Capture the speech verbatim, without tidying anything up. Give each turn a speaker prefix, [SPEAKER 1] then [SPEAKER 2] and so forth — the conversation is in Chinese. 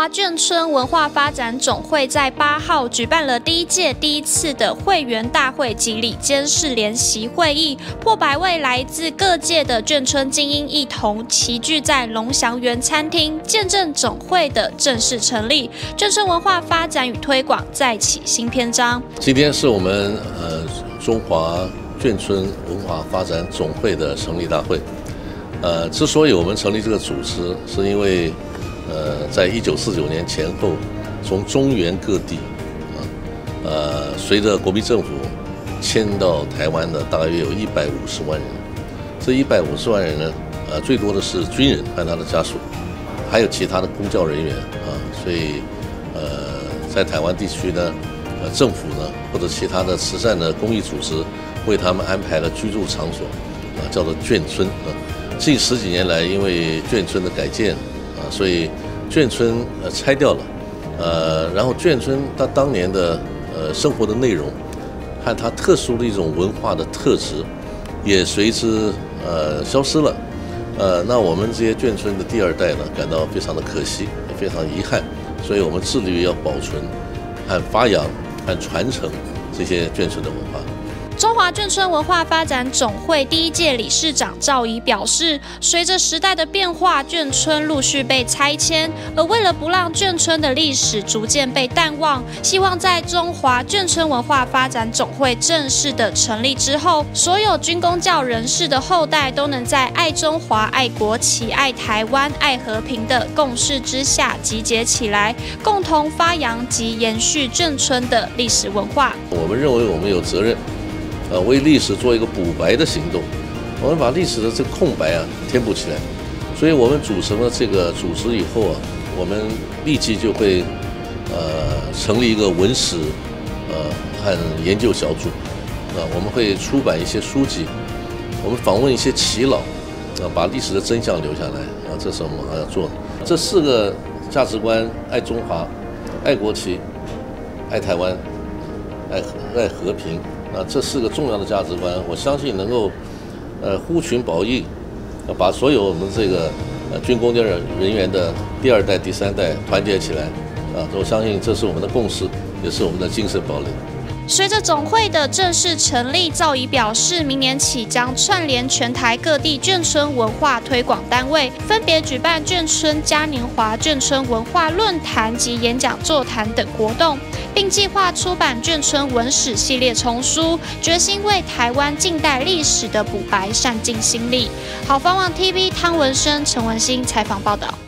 [SPEAKER 1] 华眷村文化发展总会在八号举办了第一届第一次的会员大会及理监事联席会议，破百位来自各界的眷村精英一同齐聚在龙祥园餐厅，见证总会的正式成立，眷村文化发展与推广再起新篇章。
[SPEAKER 2] 今天是我们呃中华眷村文化发展总会的成立大会。呃，之所以我们成立这个组织，是因为呃，在一九四九年前后，从中原各地啊，呃，随着国民政府迁到台湾的大约有一百五十万人。这一百五十万人呢，呃，最多的是军人和他的家属，还有其他的公教人员啊。所以，呃，在台湾地区呢，呃，政府呢或者其他的慈善的公益组织为他们安排了居住场所，啊，叫做眷村啊。近十几年来，因为眷村的改建啊，所以眷村呃拆掉了，呃，然后眷村它当年的呃生活的内容和它特殊的一种文化的特质，也随之呃消失了。呃，那我们这些眷村的第二代呢，感到非常的可惜，也非常遗憾，所以我们致力于要保存和发扬和传承这些眷村的文化。
[SPEAKER 1] 中华眷村文化发展总会第一届理事长赵怡表示，随着时代的变化，眷村陆续被拆迁，而为了不让眷村的历史逐渐被淡忘，希望在中华眷村文化发展总会正式的成立之后，所有军公教人士的后代都能在爱中华、爱国旗、爱台湾、爱和平的共识之下集结起来，共同发扬及延续眷村的历史文化。
[SPEAKER 2] 我们认为我们有责任。呃，为历史做一个补白的行动，我们把历史的这个空白啊填补起来。所以我们组成了这个组织以后啊，我们立即就会呃成立一个文史呃和研究小组啊，我们会出版一些书籍，我们访问一些耆老啊，把历史的真相留下来啊，这是我们还要做的。这四个价值观：爱中华、爱国旗、爱台湾、爱和爱和平。啊，这四个重要的价值观，我相信能够，呃，呼群保义，把所有我们这个呃军公教人员的第二代、第三代团结起来，啊，我相信这是我们的共识，也是我们的精神堡垒。
[SPEAKER 1] 随着总会的正式成立，赵怡表示，明年起将串联全台各地眷村文化推广单位，分别举办眷村嘉年华、眷村文化论坛及演讲座谈等活动，并计划出版眷村文史系列丛书，决心为台湾近代历史的补白善尽心力。好，方望 T V 汤文生、陈文新采访报道。